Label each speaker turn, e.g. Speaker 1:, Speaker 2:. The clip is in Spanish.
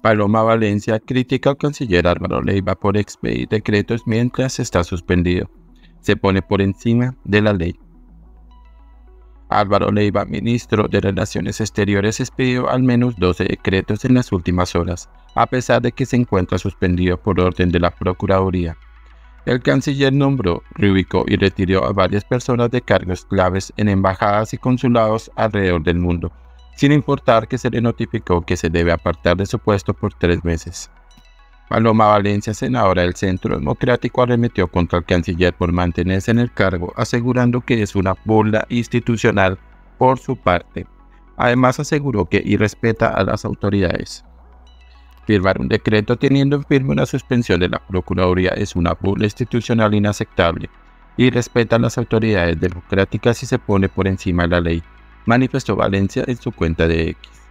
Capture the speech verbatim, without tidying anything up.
Speaker 1: Paloma Valencia critica al canciller Álvaro Leiva por expedir decretos mientras está suspendido. Se pone por encima de la ley. Álvaro Leiva, ministro de Relaciones Exteriores, expidió al menos doce decretos en las últimas horas, a pesar de que se encuentra suspendido por orden de la Procuraduría. El canciller nombró, reubicó y retiró a varias personas de cargos claves en embajadas y consulados alrededor del mundo, sin importar que se le notificó que se debe apartar de su puesto por tres meses. Paloma Valencia, senadora del Centro Democrático, arremetió contra el canciller por mantenerse en el cargo, asegurando que es una burla institucional por su parte. Además, aseguró que irrespeta a las autoridades. Firmar un decreto teniendo en firme una suspensión de la Procuraduría es una burla institucional inaceptable y respeta a las autoridades democráticas y se pone por encima de la ley, manifestó Valencia en su cuenta de X.